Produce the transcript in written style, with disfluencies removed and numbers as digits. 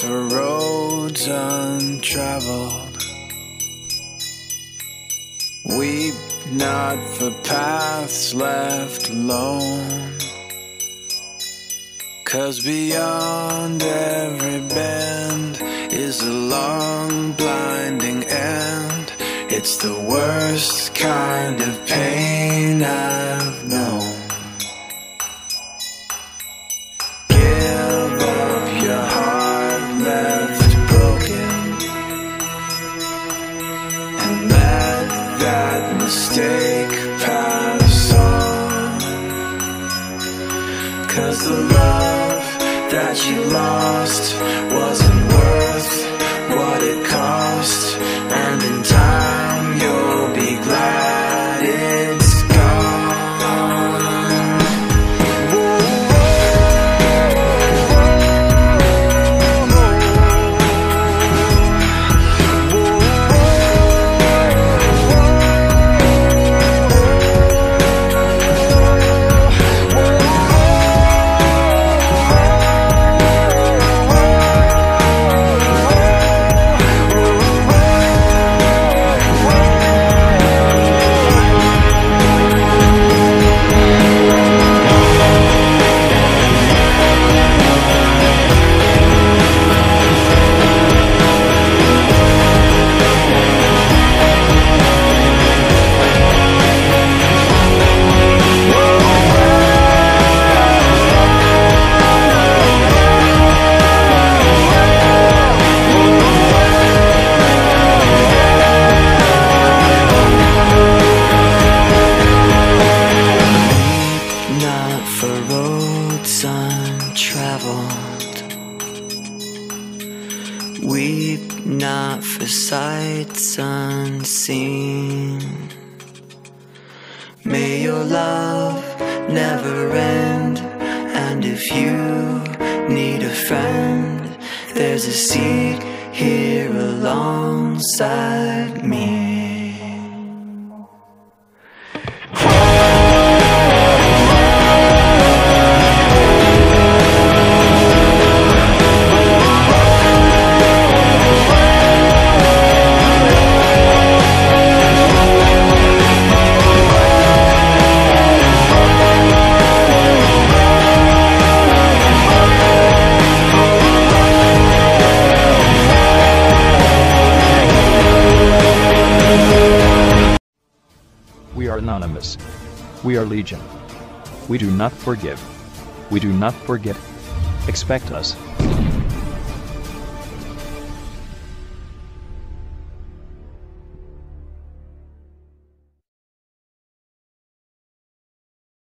for roads untraveled. Weep not for paths left alone. 'Cause beyond every bend is a long blinding end. It's the worst kind of pain I've known. Give up your heart left broken, and let that mistake pass on. 'Cause the love that you lost wasn't worth what it cost, and in time you'll be glad it's gone. Weep not for sights unseen. May your love never end, and if you need a friend, there's a seat here alongside me. We are anonymous. We are legion. We do not forgive. We do not forget. Expect us.